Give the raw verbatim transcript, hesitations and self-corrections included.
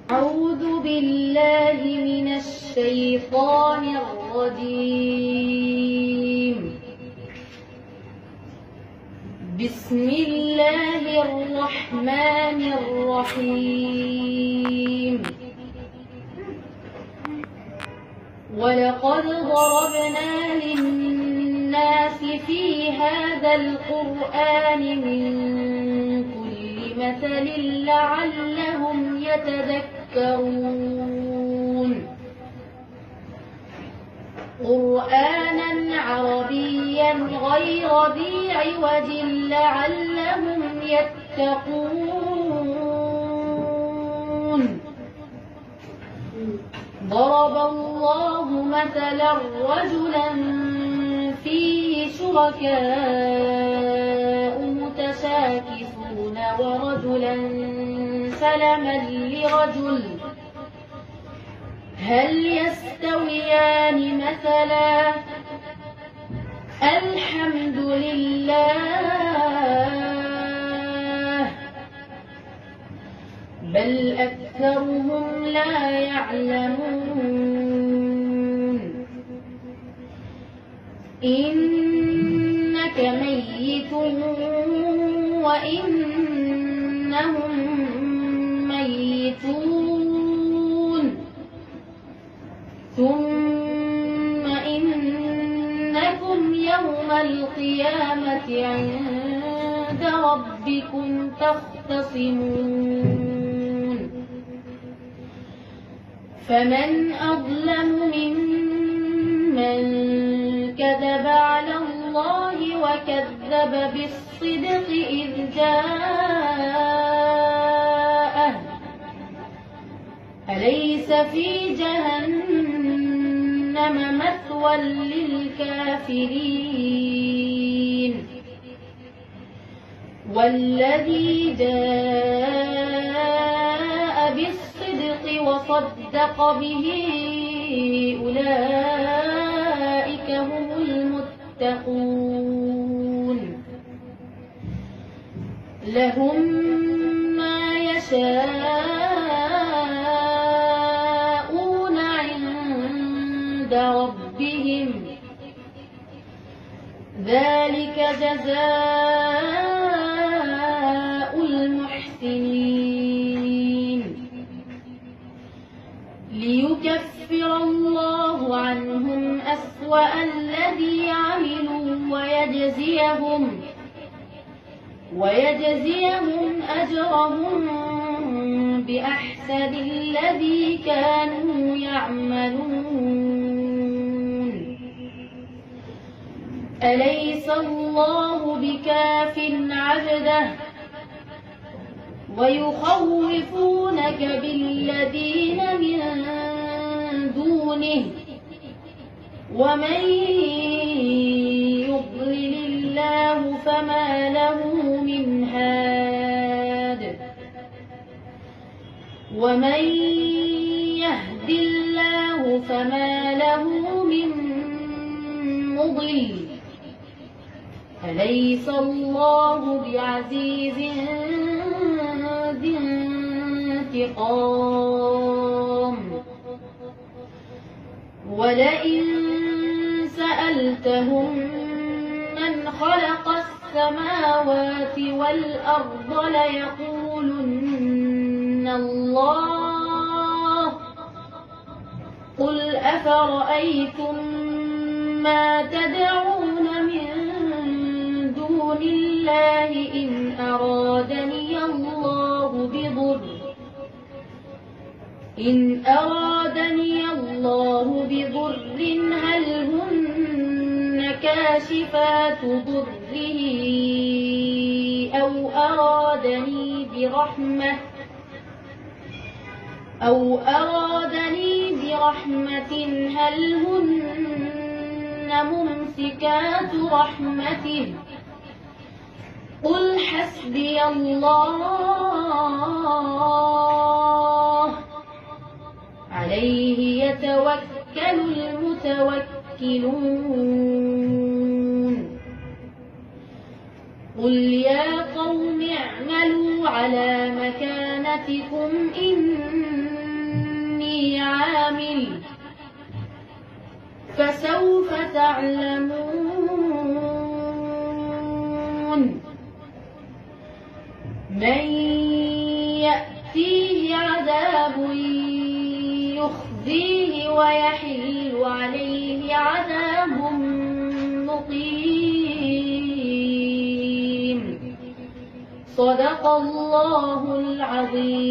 أعوذ بالله من الشيطان الرجيم. بسم الله الرحمن الرحيم. ولقد ضربنا للناس في هذا القرآن من كل مثل لعلهم يتذكرون. قرآنا عربيا غير ذي عوج لعلهم يتقون. ضرب الله مثلا رجلا فيه شركاء متشاكسون ورجلا سلما لرجل هل يستويان مثلا؟ الحمد لله بل أكثرهم لا يعلمون. إنك ميت وإنهم ميتون ثم إنكم يوم القيامة عند ربكم تختصمون. فمن أظلم ممن كذب على الله وكذب بالصدق إذ جاءه أليس في جهنم مثوى للكافرين؟ والذي جاء بالصدق وصدق به أولئك هم المتقون. لهم ما يشاءون عند ربهم ذلك جزاء المحسنين. ليكفر الله عنهم أسوأ الذي عملوا ويجزيهم ويجزيهم أجرهم بأحسن الذي كانوا يعملون. أليس الله بكاف عبده ويخوفونك بالذين من دونه ومن يضلل الله فما له من هاد ومن يهد الله فما له من مضل. أليس الله بعزيز ذي انتقام؟ ولئن سألتهم من خلق السماوات والأرض ليقولن الله. قل أفرأيتم ما تدعون من دون الله إن أرادني الله بضر إن أرادني الله بضر هل هن كاشفات ضره أو أرادني برحمة أو أرادني برحمة هل هن ممسكات رحمته؟ قل حسبي الله عليه يتوكل المتوكلون. قل يا قوم اعملوا على مكانتكم إني فسوف تعلمون من يأتيه عذاب يخزيه ويحل عليه عذاب مقيم. صدق الله العظيم.